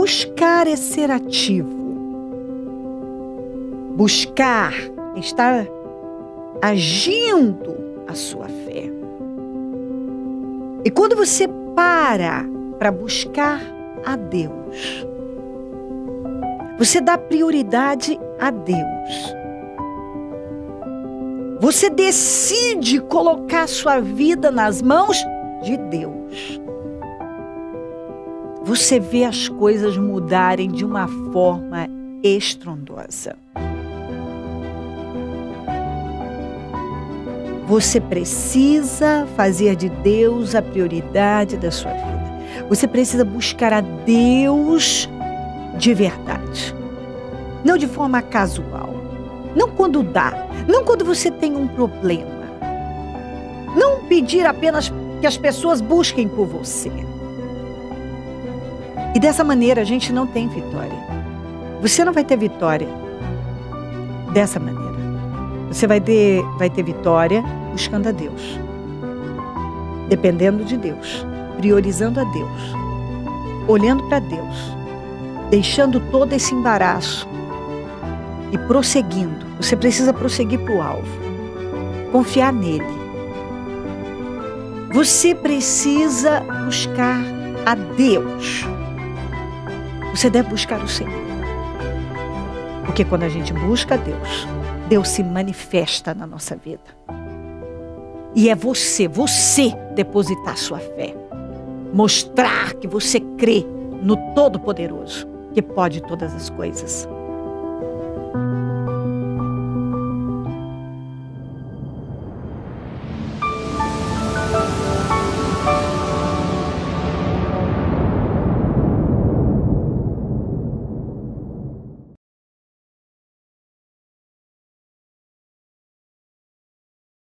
Buscar é ser ativo. Buscar é estar agindo a sua fé. E quando você para buscar a Deus, você dá prioridade a Deus. Você decide colocar sua vida nas mãos de Deus. Você vê as coisas mudarem de uma forma estrondosa. Você precisa fazer de Deus a prioridade da sua vida. Você precisa buscar a Deus de verdade. Não de forma casual. Não quando dá. Não quando você tem um problema. Não pedir apenas que as pessoas busquem por você. E dessa maneira a gente não tem vitória. Você não vai ter vitória dessa maneira. Você vai ter vitória buscando a Deus. Dependendo de Deus. Priorizando a Deus. Olhando para Deus. Deixando todo esse embaraço. E prosseguindo. Você precisa prosseguir para o alvo. Confiar nele. Você precisa buscar a Deus. Você deve buscar o Senhor. Porque quando a gente busca a Deus, Deus se manifesta na nossa vida. E é você depositar sua fé. Mostrar que você crê no Todo-Poderoso, que pode todas as coisas.